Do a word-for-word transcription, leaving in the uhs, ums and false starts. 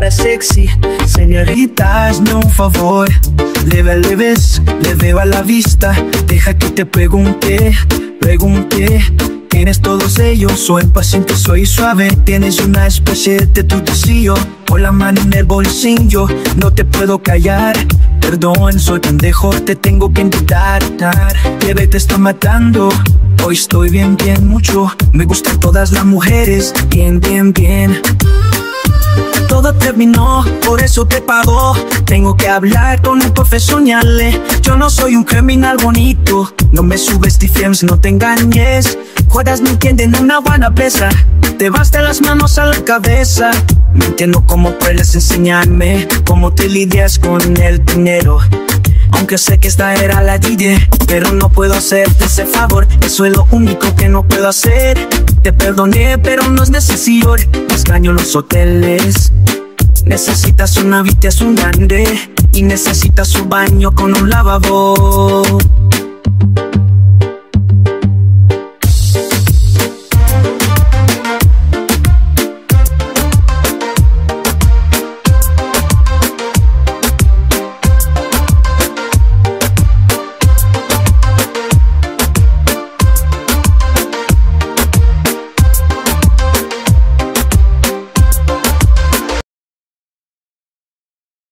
cara sexy. Señorita, hazme un favor, leve, leves, le veo a la vista. Deja que te pregunte, pregunte. Tienes todos ellos, soy paciente, soy suave. Tienes una especie de tutorcillo, con la mano en el bolsillo. No te puedo callar, perdón, soy pendejo, te tengo que invitar. Bebé, te está matando, hoy estoy bien, bien, mucho. Me gustan todas las mujeres, bien, bien, bien. Todo terminó, por eso te pago. Tengo que hablar con un profesional. Yo no soy un criminal bonito, no me subestimes, no te engañes. Juegas mintiendo en una buena pesa, te vas de las manos a la cabeza. No entiendo cómo puedes enseñarme cómo te lidias con el dinero. Aunque sé que esta era la idea, pero no puedo hacerte ese favor. Eso es lo único que no puedo hacer. Te perdoné, pero no es necesario. Extraño los hoteles. Necesitas una habitación grande y necesitas un baño con un lavabo.